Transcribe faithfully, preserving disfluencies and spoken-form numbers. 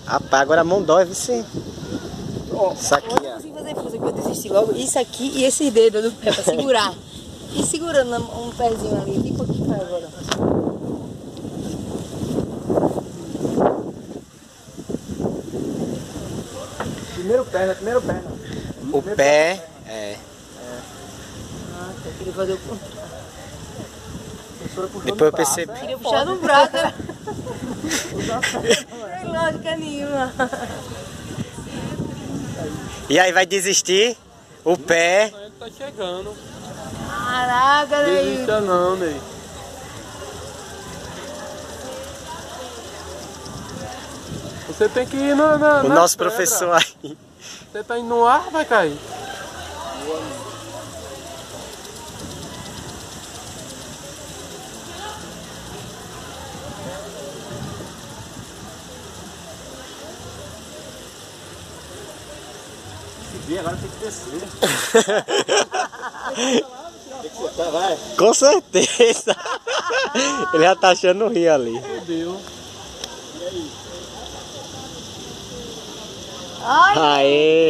Rapaz, agora a mão dói, vice. Ó, Isso aqui, Eu não ó. consigo fazer força, que eu desisti logo. Isso aqui e esses dedos do pé pra segurar. E segurando um pezinho ali. Tipo aqui, cara, agora. primeiro perna, primeiro perna. O pé, é. Ah, eu queria fazer o contrário. Depois eu percebi. Queria puxar no braço. Né? Sem lógica nenhuma. E aí, vai desistir? O pé. Ele tá chegando. Caraca, Não Ney. desista não, Ney. Você tem que ir na, na O na nosso pedra. professor aí. Você tá indo no ar, vai cair. Agora tem que descer. Tem que sentar, vai. Com certeza. Ele já tá achando rir ali. Meu Deus. Ai, Aê!